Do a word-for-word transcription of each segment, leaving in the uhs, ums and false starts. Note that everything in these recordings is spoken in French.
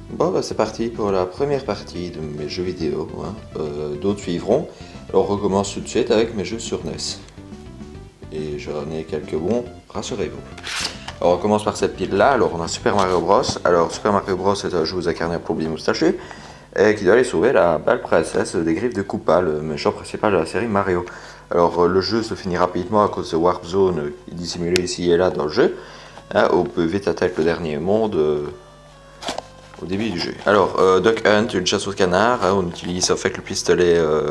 Bon, bah, c'est parti pour la première partie de mes jeux vidéo. Hein. Euh, D'autres suivront. Alors, on recommence tout de suite avec mes jeux sur N E S. Et j'en ai quelques bons, rassurez-vous. Alors, on commence par cette pile-là. Alors, on a Super Mario Bros. Alors, Super Mario Bros, c'est un jeu où vous incarnez un plombier moustachu et qui doit aller sauver la belle princesse des griffes de Koopa, le méchant principal de la série Mario. Alors, le jeu se finit rapidement à cause de Warp Zone dissimulée ici et là dans le jeu. Hein, on peut vite atteindre le dernier monde. Euh, Au début du jeu. Alors, euh, Duck Hunt, une chasse au canard, hein, on utilise en fait le pistolet, euh,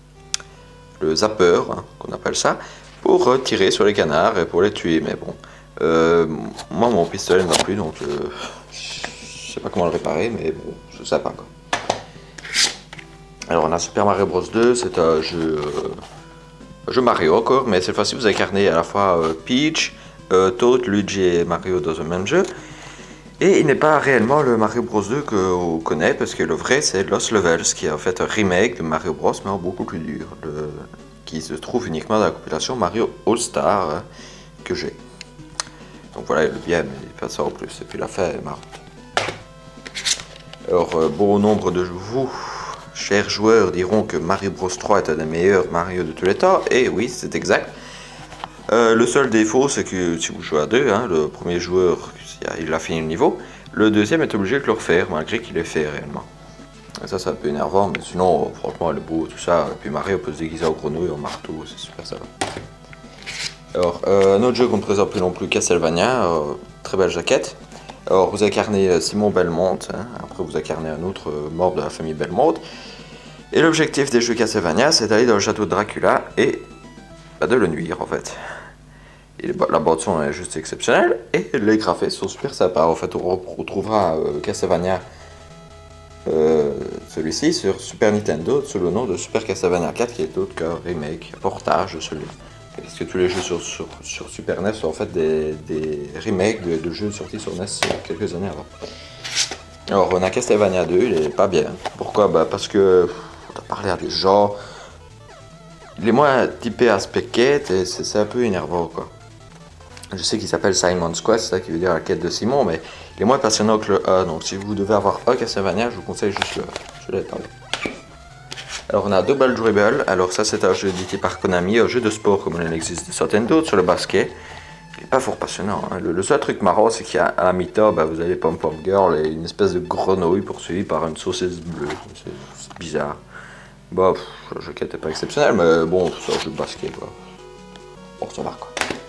le zapper, hein, qu'on appelle ça, pour euh, tirer sur les canards et pour les tuer. Mais bon, euh, moi mon pistolet ne va plus, donc euh, je sais pas comment le réparer, mais bon, c'est sympa quoi. Alors, on a Super Mario Bros deux, c'est un jeu, euh, un jeu Mario encore, mais cette fois-ci vous incarnez à la fois euh, Peach, euh, Toad, Luigi et Mario dans un même jeu. Et il n'est pas réellement le Mario Bros deux qu'on connaît, parce que le vrai c'est Lost Levels, qui est en fait un remake de Mario Bros, mais en beaucoup plus dur, le... qui se trouve uniquement dans la compilation Mario All Star hein, que j'ai. Donc voilà, il est bien, mais il fait ça en plus, et puis la fin est marrante. Alors, euh, bon nombre de vous, chers joueurs, diront que Mario Bros trois est un des meilleurs Mario de tous les temps, et oui, c'est exact. Euh, le seul défaut, c'est que si vous jouez à deux, hein, le premier joueur, il a fini le niveau, le deuxième est obligé de le refaire, malgré qu'il l'ait fait réellement. Et ça, c'est un peu énervant, mais sinon, franchement, elle est beau, tout ça. Et puis Mario peut se déguiser en grenouille, en marteau, c'est super sympa. Alors, euh, un autre jeu qu'on ne présente plus non plus, Castlevania, euh, très belle jaquette. Alors, vous incarnez Simon Belmont, hein, après vous incarnez un autre euh, membre de la famille Belmont. Et l'objectif des jeux Castlevania, c'est d'aller dans le château de Dracula et bah, de le nuire, en fait. Et la bande son est juste exceptionnelle et les graphismes sont super sympas. En fait, on retrouvera euh, Castlevania, euh, celui-ci, sur Super Nintendo sous le nom de Super Castlevania quatre, qui est autre qu'un remake, un portage de celui-là. Parce que tous les jeux sur, sur, sur Super N E S sont en fait des, des remakes de, de jeux sortis sur N E S quelques années avant. Alors, on a Castlevania deux, il est pas bien. Pourquoi? Bah parce que on a parlé à des gens. Il est moins typé aspect quête et c'est un peu énervant quoi. Je sais qu'il s'appelle Simon's Quest, ça qui veut dire la quête de Simon, mais il est moins passionnant que le A. Donc si vous devez avoir un Castlevania, je vous conseille juste le A. Je l'ai parlé. Alors on a Double Dribble. Alors ça c'est un jeu édité par Konami, un jeu de sport comme il en existe de certaines d'autres sur le basket. Il n'est pas fort passionnant. Hein. Le, le seul truc marrant c'est qu'à la mi-temps, bah, vous avez Pom Pom Girl et une espèce de grenouille poursuivie par une saucisse bleue. C'est bizarre. Bah, pff, le jeu qui n'était pas exceptionnel, mais bon, c'est un jeu de basket. Quoi. Bon, ça va quoi.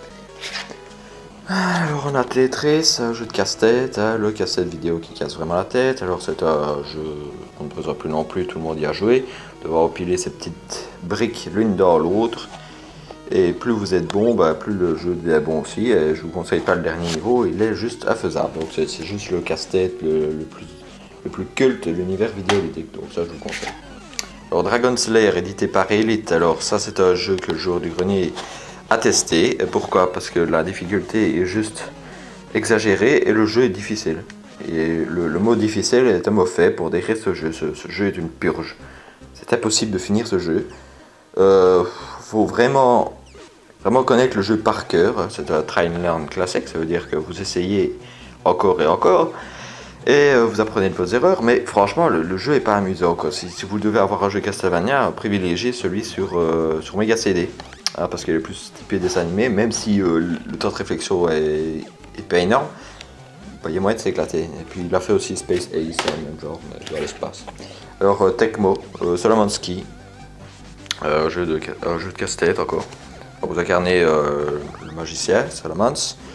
Alors on a Tetris, un jeu de casse-tête, hein, le casse-tête vidéo qui casse vraiment la tête. Alors c'est un jeu qu'on ne présente plus non plus, tout le monde y a joué. Devoir empiler ces petites briques l'une dans l'autre. Et plus vous êtes bon, bah, plus le jeu devient bon aussi. Et je vous conseille pas le dernier niveau, il est juste infaisable. Donc c'est juste le casse-tête le, le, plus, le plus culte de l'univers vidéoludique. Donc ça je vous conseille. Alors Dragon Slayer édité par Elite, alors ça c'est un jeu que le jour du grenier à tester. Pourquoi? Parce que la difficulté est juste exagérée et le jeu est difficile. Et le, le mot difficile est un mot fait pour décrire ce jeu. Ce, ce jeu est une purge. C'est impossible de finir ce jeu. Euh, faut vraiment, vraiment connaître le jeu par cœur. C'est un try and learn classique. Ça veut dire que vous essayez encore et encore. Et euh, vous apprenez de vos erreurs. Mais franchement, le, le jeu est pas amusant. Quoi. Si, si vous devez avoir un jeu Castlevania, privilégiez celui sur, euh, sur Mega C D. Ah, parce qu'elle est plus typée dessin animé, même si euh, le temps de réflexion est, est pas énorme, bah, il y a moyen de s'éclater. Et puis il a fait aussi Space Ace, c'est le même genre, mais dans l'espace. Alors euh, Tecmo, euh, Solomonski, euh, jeu de, un jeu de casse-tête encore. Alors, vous incarnez euh, le magicien, Solomons,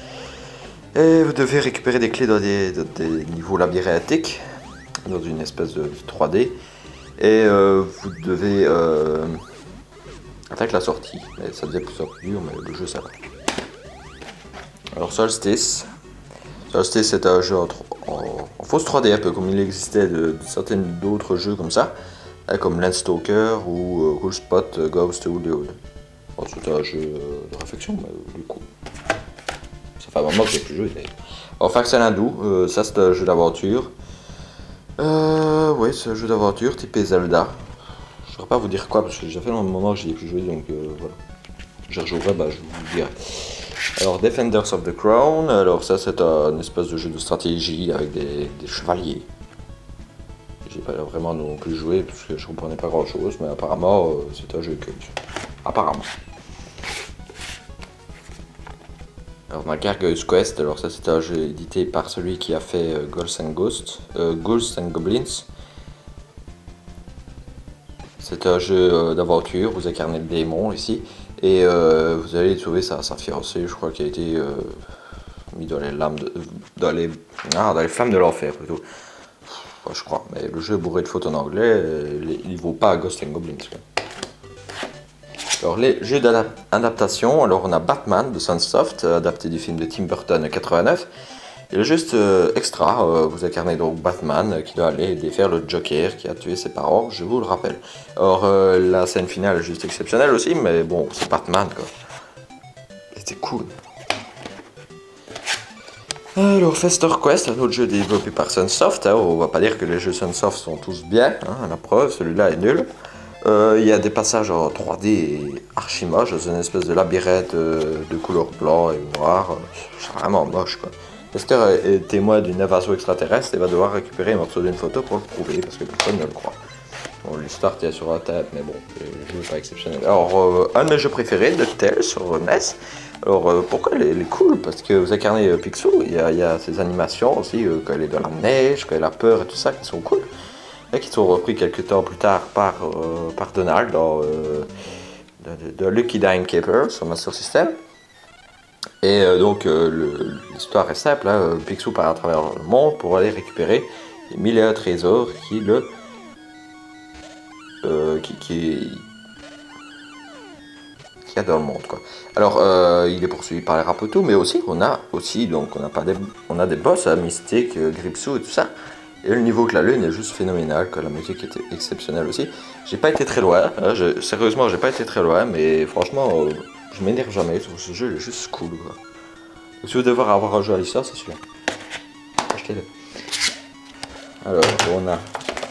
et vous devez récupérer des clés dans des, dans des niveaux labyrinthiques, dans une espèce de trois D, et euh, vous devez... Euh, avec la sortie, et ça devient plus dur, mais le jeu ça va. Alors Solstice, Solstice c'est un jeu en, en, en fausse trois D un peu comme il existait de, de certains d'autres jeux comme ça, hein, comme Landstalker ou euh, Cool Spot euh, Ghost ou the Hood. Bon, c'est un jeu euh, de réflexion, mais euh, du coup, ça fait un moment que j'ai plus joué. Alors Faxel Hindou, euh, ça c'est un jeu d'aventure. Euh, oui, c'est un jeu d'aventure typé Zelda. Je ne saurais pas vous dire quoi parce que j'ai fait un moment que j'y ai plus joué donc euh, voilà. Je rejouerai, bah je vous dirai. Alors Defenders of the Crown, alors ça c'est un espèce de jeu de stratégie avec des, des chevaliers. j'ai pas vraiment non plus joué parce que je comprenais pas grand chose, mais apparemment euh, c'est un jeu culte. Apparemment. Alors on a Gargoyle's Quest, alors ça c'est un jeu édité par celui qui a fait euh, Ghosts and Ghosts, euh, Ghosts and Goblins. C'est un jeu euh, d'aventure, vous incarnez le démon ici, et euh, vous allez trouver sa, sa fiancée, je crois, qui a été euh, mis dans les lames de, dans les, ah, dans les flammes de l'enfer plutôt. Enfin, je crois, mais le jeu est bourré de fautes en anglais, euh, il ne vaut pas Ghosts and Goblins. Quoi. Alors les jeux d'adaptation, alors on a Batman de Sunsoft, adapté du film de Tim Burton quatre-vingt-neuf. Et le juste euh, extra, euh, vous incarnez donc Batman euh, qui doit aller défaire le Joker qui a tué ses parents, je vous le rappelle. Alors euh, la scène finale est juste exceptionnelle aussi, mais bon, c'est Batman quoi. C'était cool. Alors Fester Quest, un autre jeu développé par Sunsoft, hein, on va pas dire que les jeux Sunsoft sont tous bien, hein, la preuve, celui-là est nul. Euh, il y a des passages en trois D archi moches, dans une espèce de labyrinthe euh, de couleur blanc et noir, c'est vraiment moche quoi. Fester est témoin d'une invasion extraterrestre et va devoir récupérer un morceau d'une photo pour le prouver, parce que personne ne le croit. Bon, l'histoire tient sur la table, mais bon, le jeu n'est pas exceptionnel. Alors, euh, un de mes jeux préférés, DuckTales sur N E S. Alors, euh, pourquoi elle est, elle est cool? Parce que vous incarnez euh, Picsou, il y, a, il y a ses animations aussi, euh, quand elle est dans la neige, quand elle a peur et tout ça, qui sont cool. Et qui sont repris quelques temps plus tard par, euh, par Donald dans, euh, de, de Lucky Dime Caper sur Master System. Et euh, donc euh, l'histoire est simple, hein, Picsou part à travers le monde pour aller récupérer les mille et un trésors qui le euh, qui, qui, qui a dans le monde quoi. Alors euh, il est poursuivi par les Rapoteaux, mais aussi on a aussi donc on a pas des on a des boss à Mystique, euh, Gripsou et tout ça. Et le niveau de la lune est juste phénoménal, que la musique était exceptionnelle aussi. J'ai pas été très loin, hein, je, sérieusement j'ai pas été très loin, mais franchement euh, je m'énerve jamais sur ce jeu, il est juste cool quoi. Si vous devez avoir un jeu à l'histoire, c'est celui-là. Achetez-le. Alors, on a...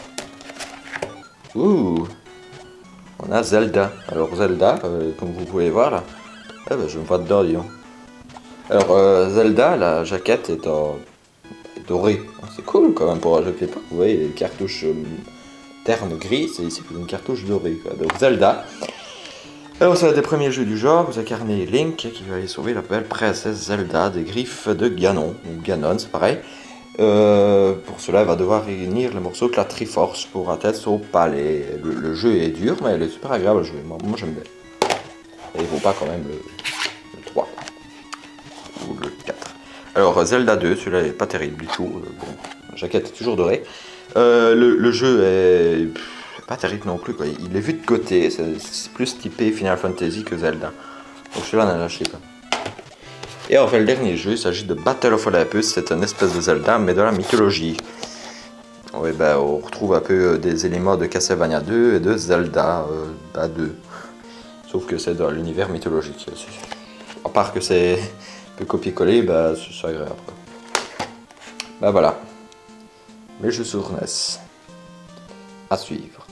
Ouh, on a Zelda. Alors Zelda, euh, comme vous pouvez voir là, eh ben, je me vois dedans, disons. Alors euh, Zelda, la jaquette est en dorée. C'est cool quand même pour un jeu de l'époque. Vous voyez, les cartouches euh, terne gris, c'est ici une cartouche dorée. Quoi. Donc Zelda. Alors c'est un des premiers jeux du genre, vous incarnez Link qui va aller sauver la belle princesse Zelda des griffes de Ganon, ou Ganon c'est pareil. Euh, pour cela, il va devoir réunir le morceau de la Triforce pour atteindre son palais. Le, le jeu est dur, mais il est super agréable à jouer. Moi, moi j'aime bien. Et il vaut pas quand même le, le trois. Ou le quatre. Alors Zelda deux, celui-là est pas terrible du tout. Bon, la jaquette est toujours dorée. Euh, le, le jeu est pff, pas terrible non plus. Quoi. Il est vu de côté, c'est plus typé Final Fantasy que Zelda. Donc celui-là on a lâché pas. Et enfin le dernier jeu, il s'agit de Battle of Olympus, c'est un espèce de Zelda mais de la mythologie. Oui, ben, on retrouve un peu des éléments de Castlevania deux et de Zelda euh, bah, deux. Sauf que c'est dans l'univers mythologique. À part que c'est un peu copier-coller, bah, c'est agréable. Bah voilà. Les jeux sur N E S. À suivre.